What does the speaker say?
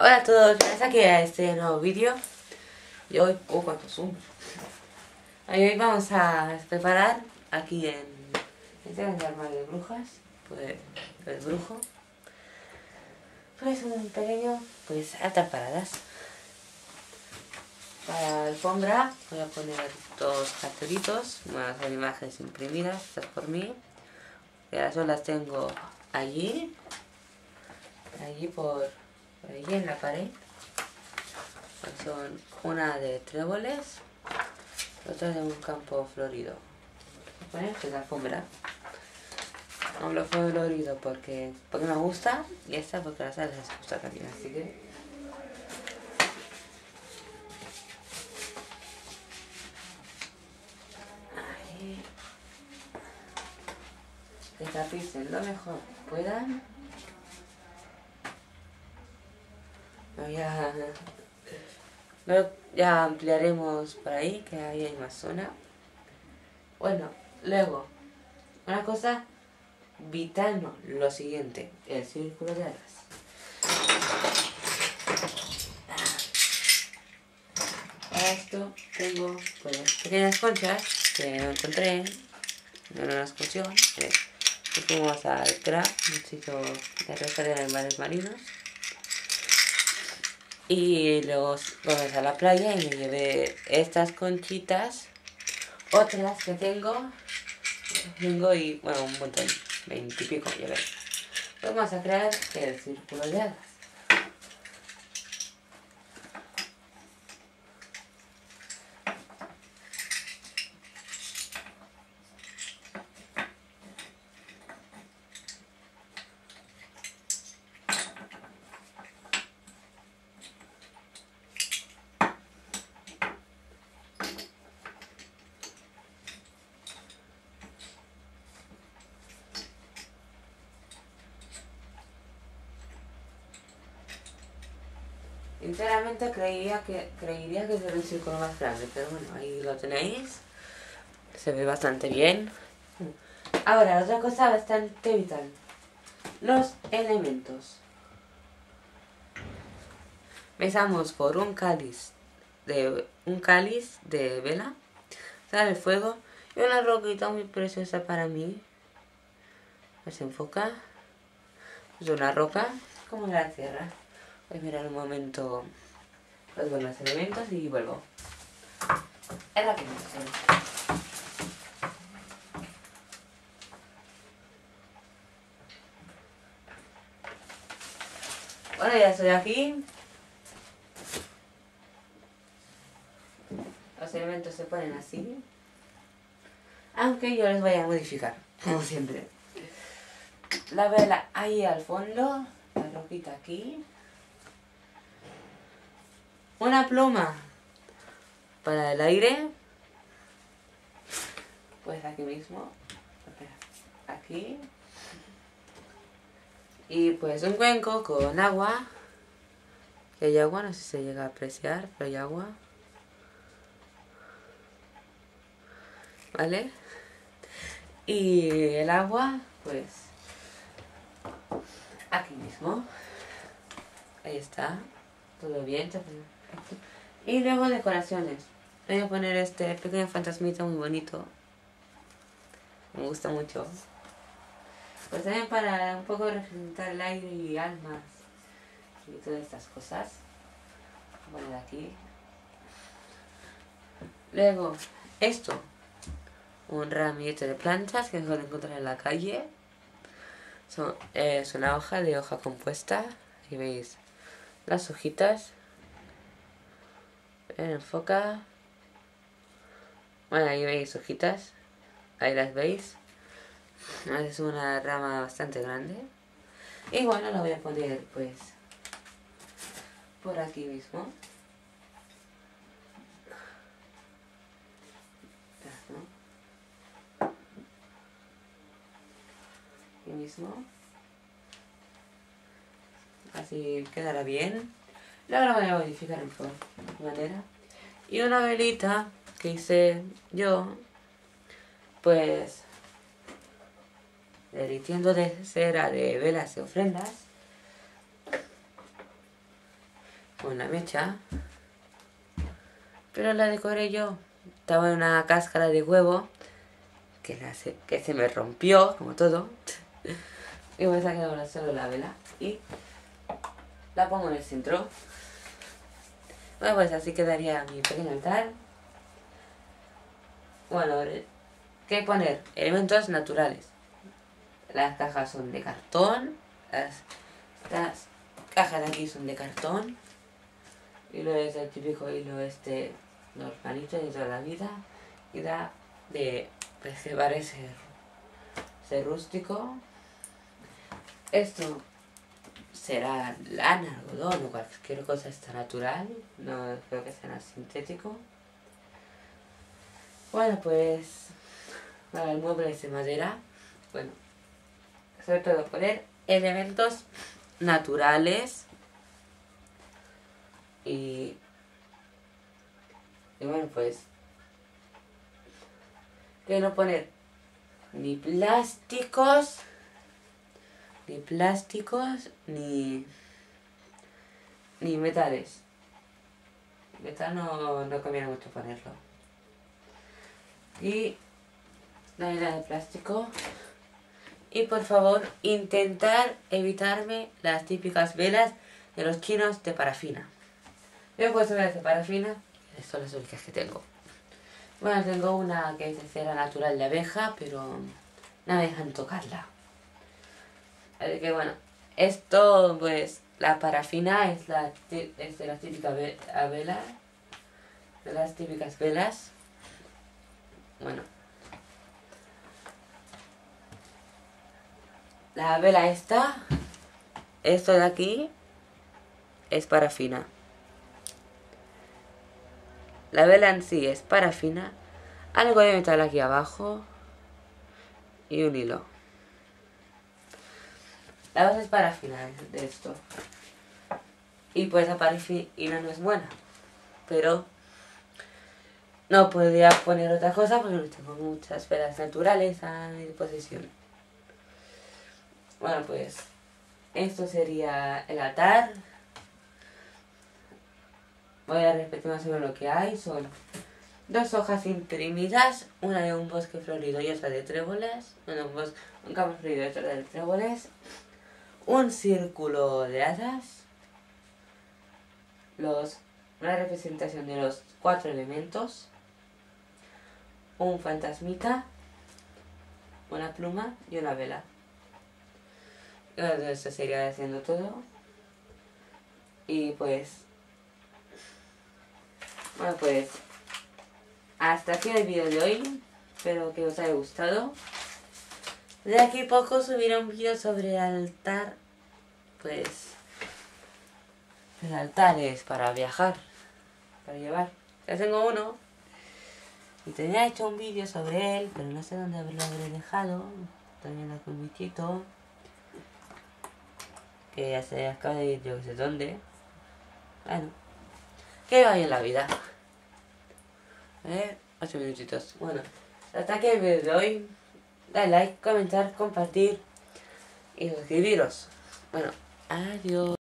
Hola a todos, bienvenidos aquí a este nuevo vídeo. Y hoy, cuánto zoom. Hoy vamos a preparar aquí en este armario de brujas, pues el brujo, pues un pequeño, pues altas paradas. Para la alfombra voy a poner dos cartelitos, bueno, son imágenes imprimidas, estas por mí. Que las yo las tengo allí por allí en la pared. Son una de tréboles, otra de un campo florido. Bueno, pues la alfombra. No lo fue florido porque me gusta, y esta porque a las alas les gusta también, así que... Ahí. Que tapicen lo mejor que puedan. Luego ya ampliaremos por ahí, que ahí hay más zona. Bueno, luego, una cosa vital, no, lo siguiente, el círculo de alas. Para esto tengo pues pequeñas conchas que encontré en una excursión. Fuimos al CRA, un sitio de pesca de animales marinos. Y luego fuimos a la playa y me llevé estas conchitas, otras que tengo y bueno, un montón, 20 y pico llevé. Vamos a crear el círculo de hadas. Sinceramente creería que sería un círculo más grande, pero bueno, ahí lo tenéis. Se ve bastante bien. Ahora, otra cosa bastante vital. Los elementos. Empezamos por un cáliz de vela, sale el fuego y una roquita muy preciosa para mí. Se enfoca. Es una roca como de la tierra. Voy a mirar un momento los buenos elementos y vuelvo. Es rápido. Bueno, ya estoy aquí. Los elementos se ponen así. Aunque yo les voy a modificar, como siempre. La vela ahí al fondo. La roquita aquí. Una pluma para el aire. Pues aquí mismo. Aquí. Y pues un cuenco con agua. Que hay agua, no sé si se llega a apreciar, pero hay agua. ¿Vale? Y el agua, pues aquí mismo. Ahí está. Todo bien, todo perfecto. Y luego decoraciones. Voy a poner este pequeño fantasmita muy bonito. Me gusta mucho. Pues también para un poco representar el aire y almas y todas estas cosas. Voy a poner aquí. Luego, esto. Un ramillete de plantas que se puede encontrar en la calle. Es una hoja de hoja compuesta. Aquí veis las hojitas. Enfoca. Bueno, ahí veis hojitas. Ahí las veis. Es una rama bastante grande. Y bueno, la voy a poner pues por aquí mismo. Aquí mismo. Así quedará bien. Luego la voy a modificar en manera. Y una velita que hice yo, pues derritiendo de cera de velas y ofrendas. con la mecha. Pero la decoré yo. Estaba en una cáscara de huevo que se me rompió, como todo. Y voy a sacar ahora solo la vela y la pongo en el centro. Bueno, pues así quedaría mi pequeño altar. Bueno, ¿qué poner? Elementos naturales. Las cajas son de cartón. Estas cajas de aquí son de cartón. Hilo es el típico hilo normalito de toda la vida. Y da de que parece ser rústico. Esto será lana, algodón o cualquier cosa esta natural. No creo que sea nada sintético. Bueno, pues para el mueble es de madera. Bueno, sobre todo poner elementos naturales y bueno, pues que no poner ni plásticos ni metales. Metal no conviene mucho ponerlo. Y la vela de plástico. Y por favor, intentar evitarme las típicas velas de los chinos de parafina. Yo he puesto velas de parafina, que son las únicas que tengo. Bueno, tengo una que es de cera natural de abeja, pero no me dejan tocarla. Así que bueno, esto pues la parafina es de las típicas velas. De las típicas velas. Bueno. La vela esto de aquí, es parafina. La vela en sí es parafina, algo de metal aquí abajo y un hilo. La base es parafina de esto. Y pues la parafina no es buena, pero no podría poner otra cosa porque no tengo muchas velas naturales a mi disposición. Bueno, pues esto sería el altar. Voy a repetir más o menos lo que hay. Son 2 hojas imprimidas, una de un bosque florido y otra de tréboles. Bueno, un campo florido y otra de tréboles. Un círculo de hadas. Una representación de los 4 elementos. Un fantasmita. Una pluma y una vela. Y bueno, esto sería haciendo todo. Y pues... Bueno, pues... Hasta aquí el vídeo de hoy. Espero que os haya gustado. De aquí a poco subiré un vídeo sobre el altar. Pues... El altar es para viajar. Para llevar. Ya tengo uno. Y tenía hecho un vídeo sobre él. Pero no sé dónde lo habré dejado. También aquí un bichito. Que ya se acaba de ir yo que sé dónde. Bueno. ¿Qué va en la vida? 8 minutitos. Bueno. Hasta aquí el vídeo de hoy. Dale like, comentar, compartir. Y suscribiros. Bueno. Adiós.